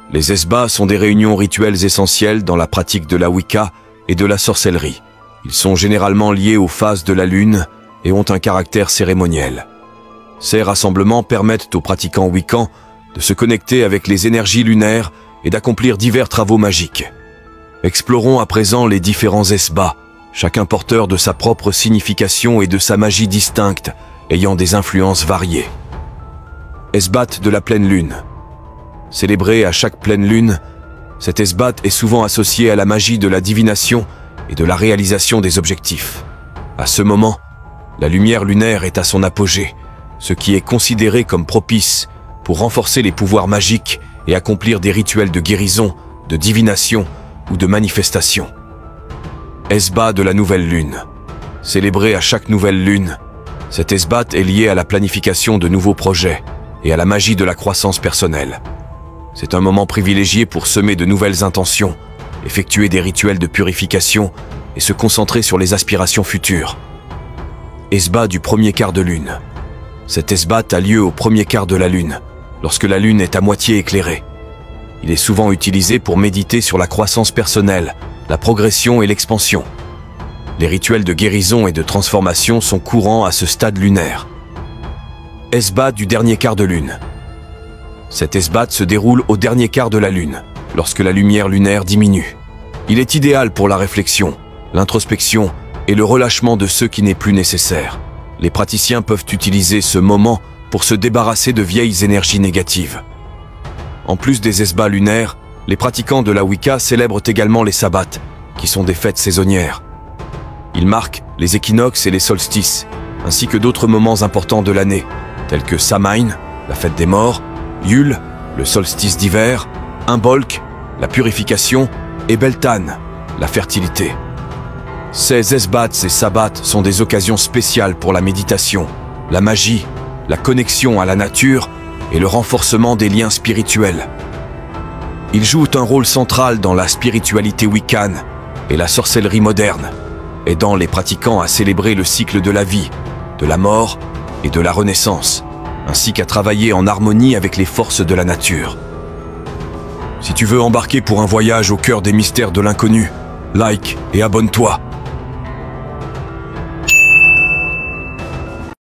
Les Esbats sont des réunions rituelles essentielles dans la pratique de la Wicca et de la sorcellerie. Ils sont généralement liés aux phases de la lune et ont un caractère cérémoniel. Ces rassemblements permettent aux pratiquants wiccans de se connecter avec les énergies lunaires et d'accomplir divers travaux magiques. Explorons à présent les différents Esbats, chacun porteur de sa propre signification et de sa magie distincte, ayant des influences variées. Esbat de la pleine lune. Célébré à chaque pleine lune, cet Esbat est souvent associé à la magie de la divination et de la réalisation des objectifs. À ce moment, la lumière lunaire est à son apogée, ce qui est considéré comme propice pour renforcer les pouvoirs magiques et accomplir des rituels de guérison, de divination ou de manifestation. Esbat de la nouvelle lune. Célébré à chaque nouvelle lune, cet Esbat est lié à la planification de nouveaux projets et à la magie de la croissance personnelle. C'est un moment privilégié pour semer de nouvelles intentions, effectuer des rituels de purification et se concentrer sur les aspirations futures. Esbat du premier quart de lune. Cet Esbat a lieu au premier quart de la lune, lorsque la lune est à moitié éclairée. Il est souvent utilisé pour méditer sur la croissance personnelle, la progression et l'expansion. Les rituels de guérison et de transformation sont courants à ce stade lunaire. Esbat du dernier quart de lune. Cet Esbat se déroule au dernier quart de la lune, lorsque la lumière lunaire diminue. Il est idéal pour la réflexion, l'introspection et le relâchement de ce qui n'est plus nécessaire. Les praticiens peuvent utiliser ce moment pour se débarrasser de vieilles énergies négatives. En plus des Esbats lunaires, les pratiquants de la Wicca célèbrent également les sabbats, qui sont des fêtes saisonnières. Ils marquent les équinoxes et les solstices, ainsi que d'autres moments importants de l'année, tels que Samhain, la fête des morts, Yule, le solstice d'hiver, Imbolc, la purification, et Beltan, la fertilité. Ces Esbats et sabbats sont des occasions spéciales pour la méditation, la magie, la connexion à la nature et le renforcement des liens spirituels. Ils jouent un rôle central dans la spiritualité wiccane et la sorcellerie moderne, aidant les pratiquants à célébrer le cycle de la vie, de la mort et de la renaissance, ainsi qu'à travailler en harmonie avec les forces de la nature. Si tu veux embarquer pour un voyage au cœur des mystères de l'inconnu, like et abonne-toi.